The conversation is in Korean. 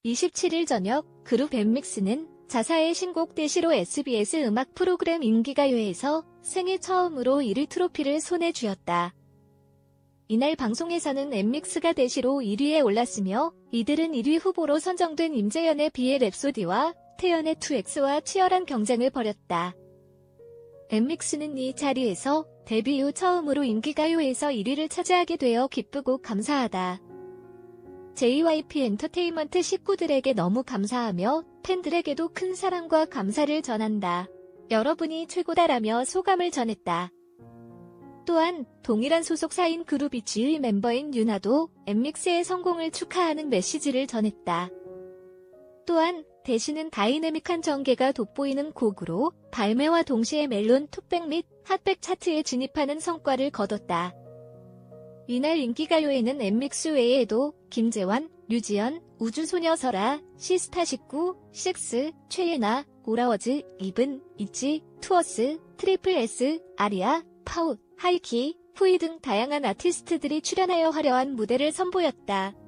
27일 저녁 그룹 엠믹스는 자사의 신곡 대시로 SBS 음악 프로그램 인기가요에서 생애 처음으로 1위 트로피를 손에 쥐었다. 이날 방송에서는 엠믹스가 대시로 1위에 올랐으며 이들은 1위 후보로 선정된 임재현의 비의 랩소디와 태연의 2X와 치열한 경쟁을 벌였다. 엠믹스는 이 자리에서 데뷔 후 처음으로 인기가요에서 1위를 차지하게 되어 기쁘고 감사하다. JYP 엔터테인먼트 식구들에게 너무 감사하며 팬들에게도 큰 사랑과 감사를 전한다. 여러분이 최고다라며 소감을 전했다. 또한 동일한 소속사인 그룹 이치의 멤버인 유나도 엠믹스의 성공을 축하하는 메시지를 전했다. 또한 대시는 다이내믹한 전개가 돋보이는 곡으로 발매와 동시에 멜론 톱백 및 핫백 차트에 진입하는 성과를 거뒀다. 이날 인기가요에는 엠믹스 외에도 김재환, 류지연, 우주소녀 설아, 시스타19, 식스, 최예나, 오라워즈, 이븐, 이치, 투어스, 트리플 S, 아리아, 파웃, 하이키, 후이 등 다양한 아티스트들이 출연하여 화려한 무대를 선보였다.